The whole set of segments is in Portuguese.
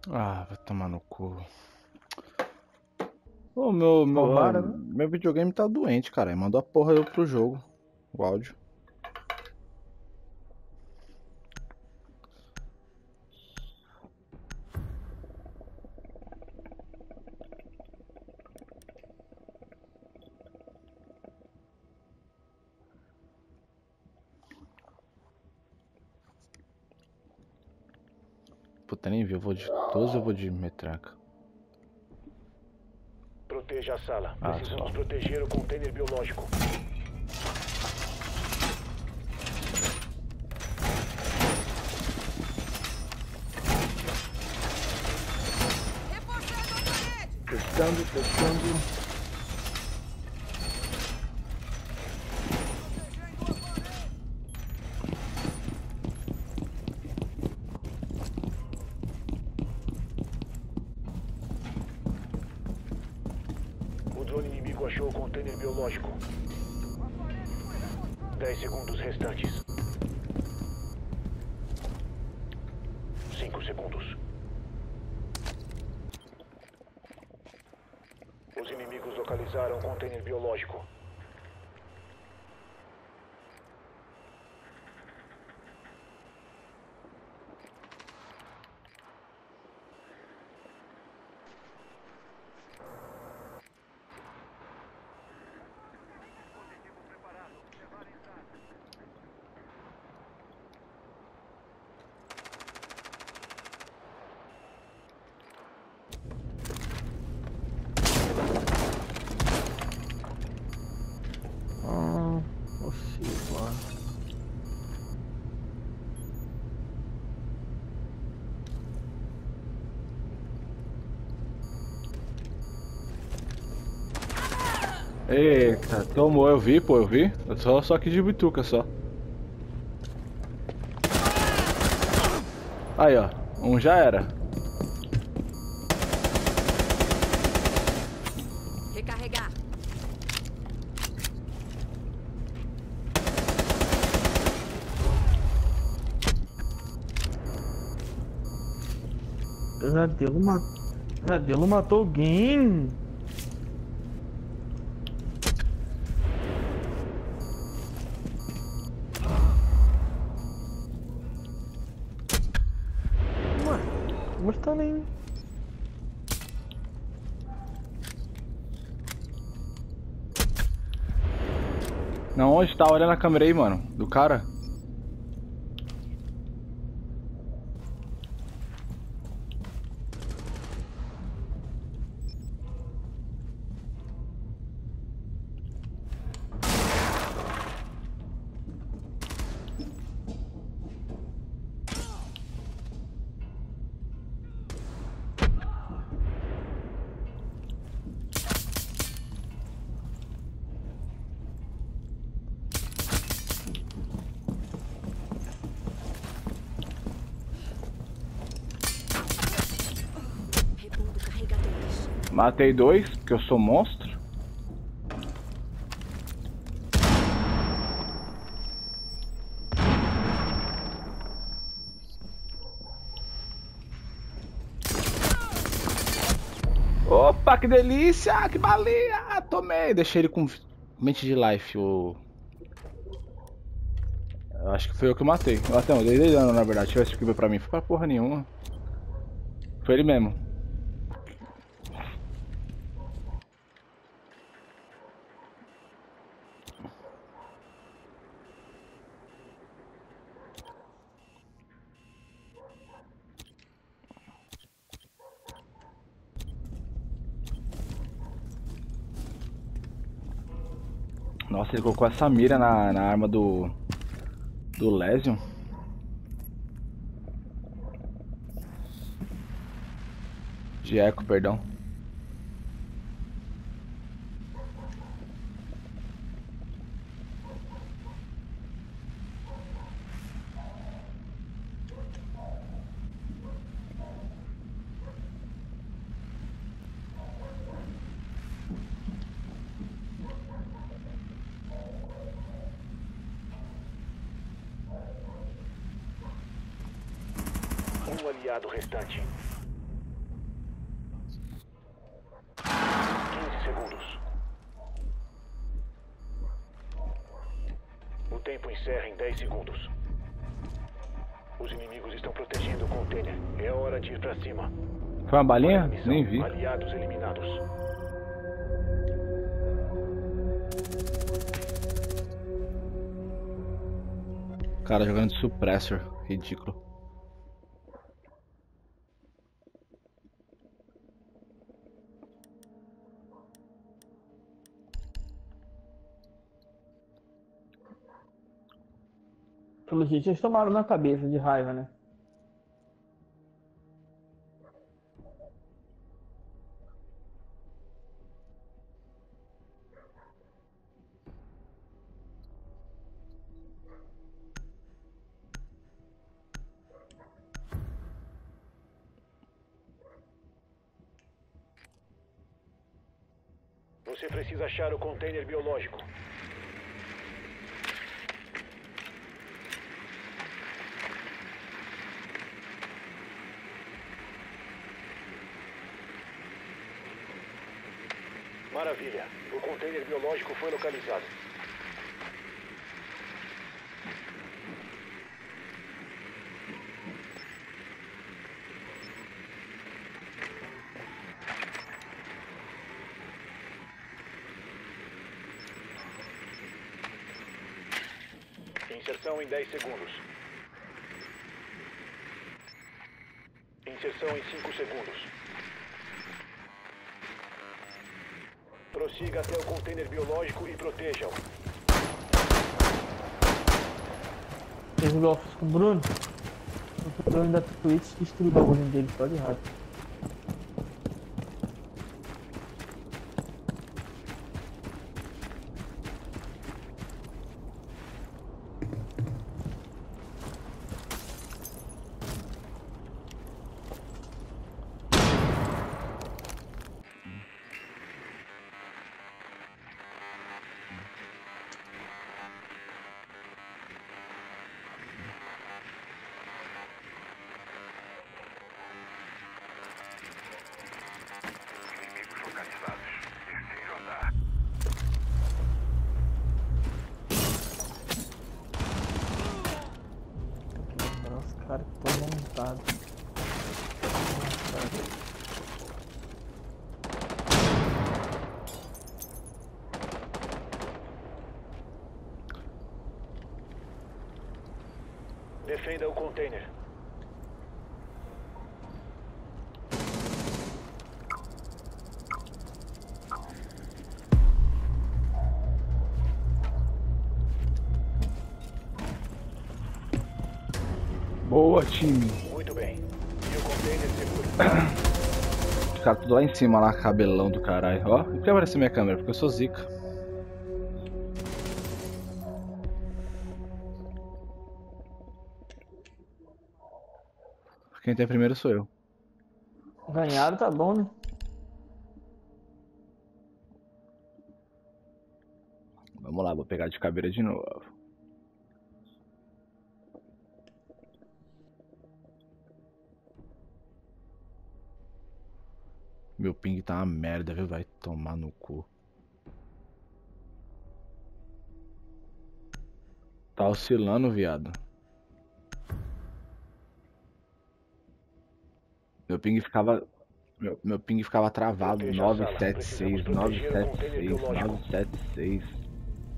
Ah, vai tomar no cu. Ô, Roubaram, né? meu videogame tá doente, cara. Mandou a porra eu pro jogo. O áudio. Puta, nem vi. Eu vou de 12 ou eu vou de metraca? Proteja a sala. Ah, Precisamos só. proteger o container biológico. Testando. O drone inimigo achou o container biológico. 10 segundos restantes. 5 segundos. Os inimigos localizaram o container biológico. Possível. Eita, tomou, eu vi, pô, eu vi. Eu só aqui de bituca só. Aí, ó. Um já era. Recarregar. Pesadelo matou alguém. Ué, mas tá nem. Não, onde tá? Olha na câmera aí, mano. Do cara. Repondo carregadores. Matei dois, porque eu sou monstro. Opa, que delícia! Que baleia! Tomei! Deixei ele com mente de life. Eu acho que foi eu que matei. Até eu dei dano, na verdade. Se tivesse que ver pra mim, foi pra porra nenhuma. Foi ele mesmo. Nossa, ele colocou essa mira na arma do Lesion. De Echo, perdão. Um aliado restante. tempo encerra em 10 segundos. Os inimigos estão protegendo o container. É hora de ir pra cima. Foi uma balinha? Missão. Nem vi. Aliados eliminados. Cara jogando de suppressor. Ridículo. Pelo jeito eles tomaram na cabeça de raiva, né? Você precisa achar o container biológico. Maravilha. O container biológico foi localizado. Inserção em 10 segundos. Inserção em 5 segundos. Prossiga até o container biológico e proteja-o. Fez o golfe com o Bruno. O Bruno da Twitch destruiu o bagulho dele só de raiva. Os caras que estão montados. Defenda o container. Boa, time. Muito bem. E o container seguro. Os caras tudo lá em cima, lá, cabelão do caralho. Ó, por que apareceu minha câmera? Porque eu sou zica. Quem tem primeiro sou eu. Ganharam, tá bom, né? Vamos lá, vou pegar de cabeça de novo. Meu ping tá uma merda, viu? Vai tomar no cu. Tá oscilando, viado. Meu ping ficava. Meu ping ficava travado. Proteja a sala. 976, Precisamos proteger o container 976, biológico. 976.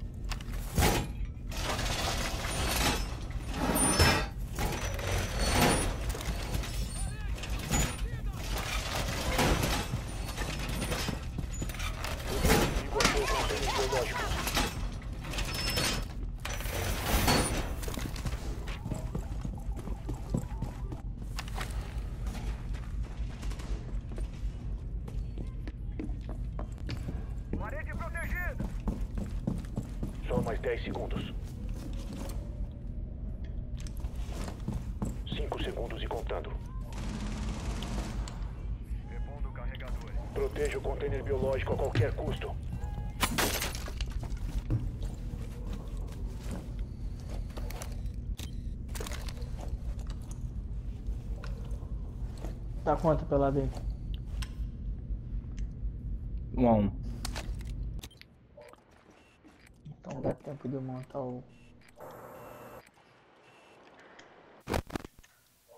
O inimigo achou o container biológico. Parede protegida. Só mais 10 segundos. 5 segundos e contando. Repondo carregador. Proteja o container biológico a qualquer custo. Tá quanto pela dentro? 1 a 1. Então dá tempo de eu montar o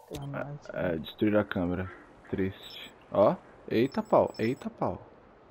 Termite. É, destruir a câmera. Triste. Ó. Eita pau, eita pau.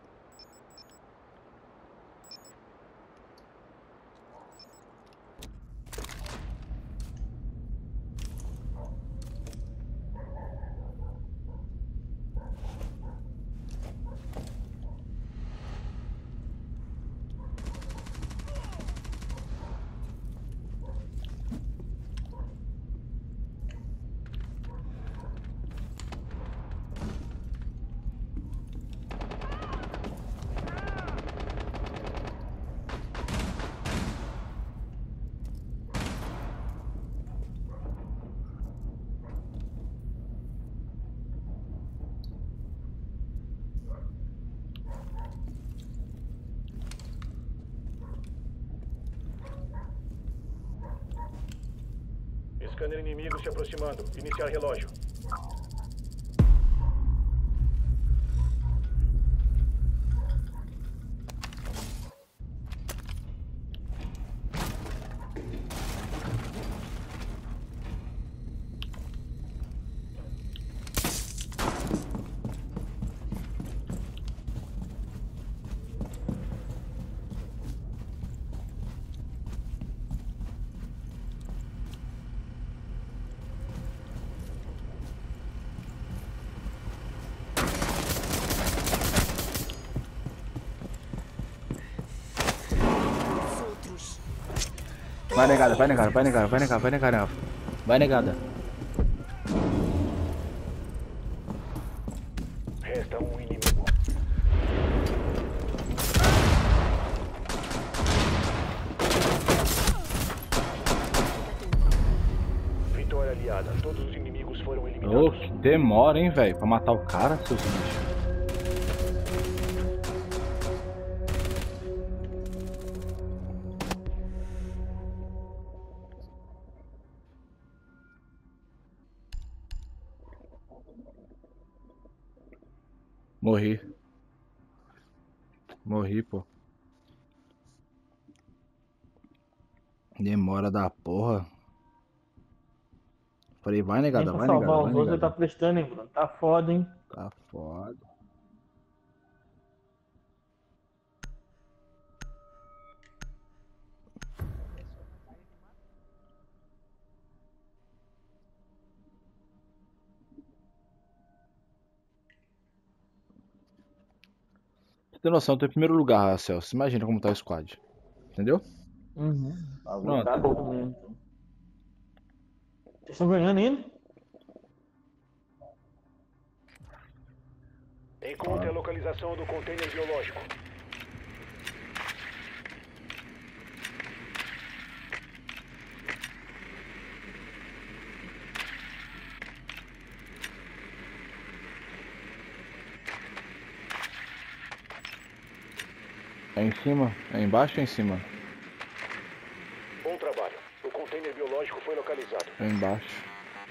Scanner inimigo se aproximando. Iniciar relógio. Os outros. Vai negada, vai negada, vai negada, vai negada, vai negada. Vai negada. Resta um inimigo. Vitória aliada. Todos os inimigos foram Ô, eliminados. que demora, hein, velho, pra matar o cara, seus bichos. Morri. Morri, pô. Demora da porra. Falei, vai Nem negada, pra vai salvar negada, os vai outros, ele tá negada. prestando, hein, Bruno? Tá foda, hein? Tá foda. Você tem noção, eu tô em primeiro lugar, Celso. Imagina como tá o squad. Entendeu? Uhum. Pronto. Tá bom mesmo. Então. Vocês estão ganhando ainda? Encontre a localização do container biológico. É em cima? É embaixo ou é em cima? Bom trabalho. O container biológico foi localizado. É embaixo.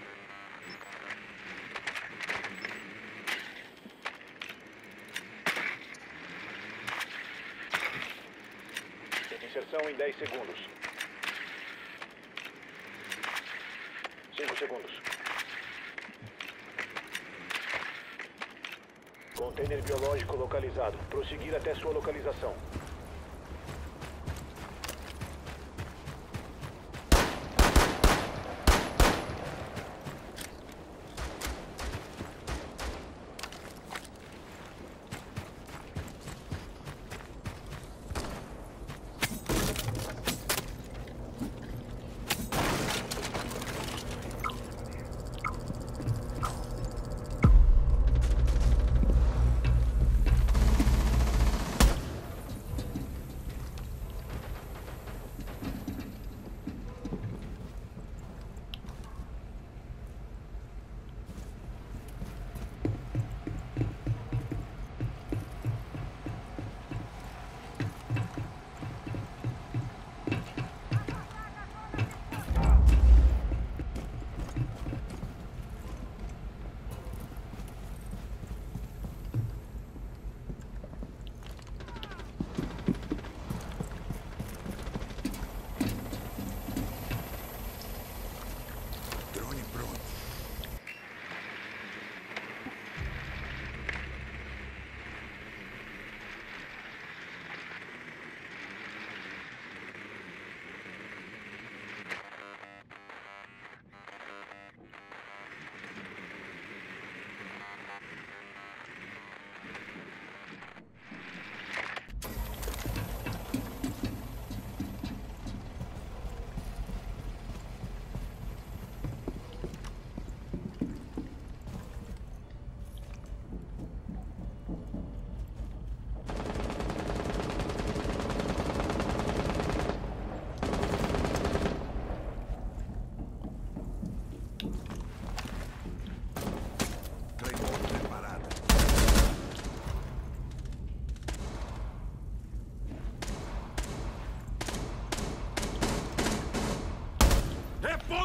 Inserção em 10 segundos. 5 segundos. Container biológico localizado. Prosseguir até sua localização.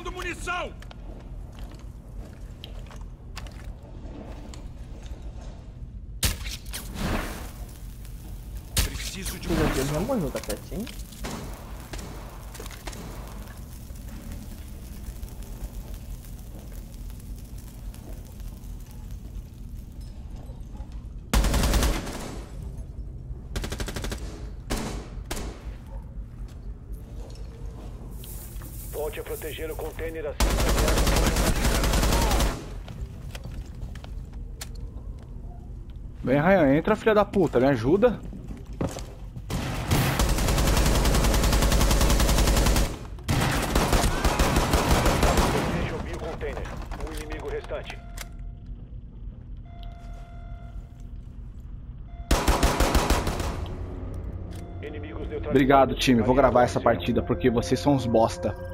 faltando munição! Preciso de Meu Deus, já morreu, tá quietinho. Volte a proteger o container assim. Vem, Ryan, entra, filha da puta, me ajuda. Proteja o biocontainer. Um inimigo restante. Inimigos neutralizados. Obrigado, time. Vou gravar essa partida porque vocês são uns bosta.